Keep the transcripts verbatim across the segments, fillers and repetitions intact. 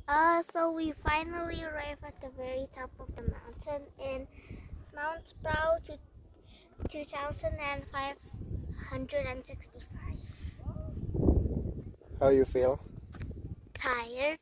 Uh, so we finally arrived at the very top of the mountain in Mount Prau to two thousand five hundred sixty-five. How you feel? Tired.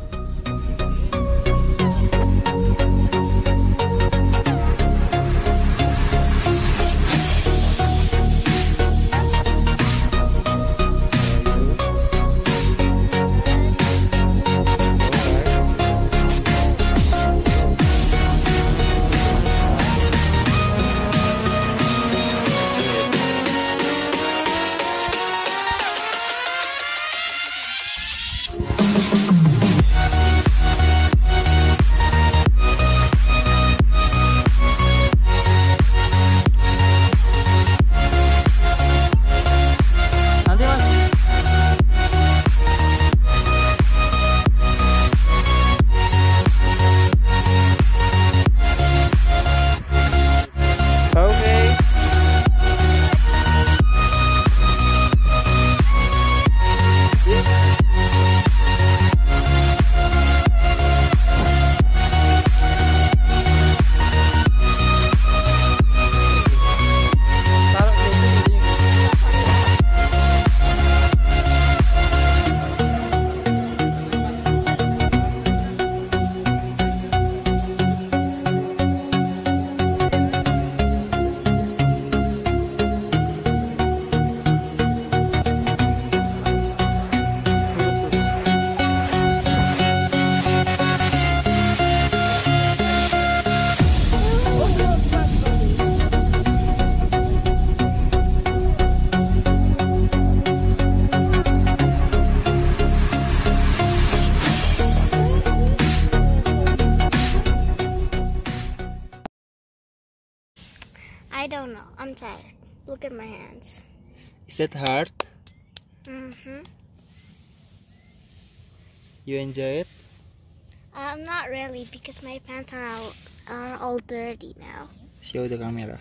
I don't know. I'm tired. Look at my hands. Is that hard? Mm-hmm. You enjoy it? Um, not really, because my pants are all, are all dirty now. Show the camera.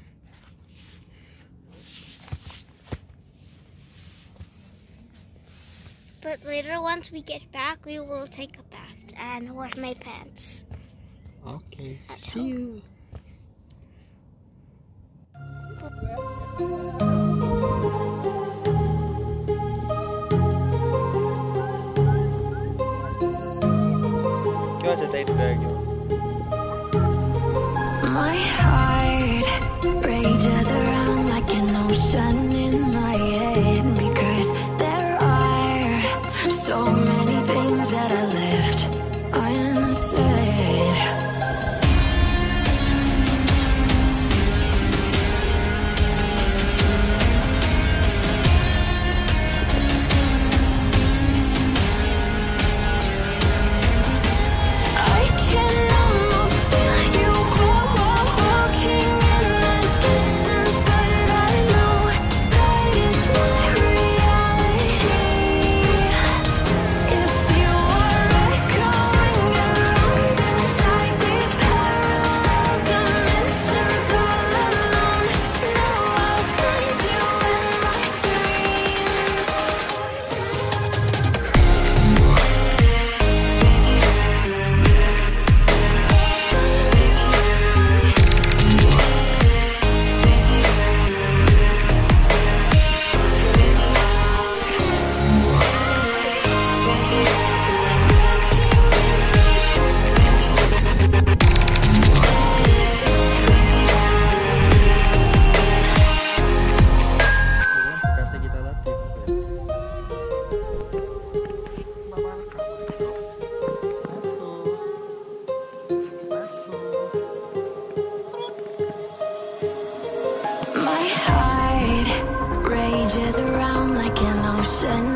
But later, once we get back, we will take a bath and wash my pants. Okay. At See home. you. My heart rages around like an ocean in my head, because there are so many things that I left unsaid. I can almost feel you walking in the distance, but I know that is not reality. If you are echoing around inside these parallel dimensions all alone, now I'll find you in my dreams. Kasih kita latih. Let's go. Let's go. My heart rages around like an ocean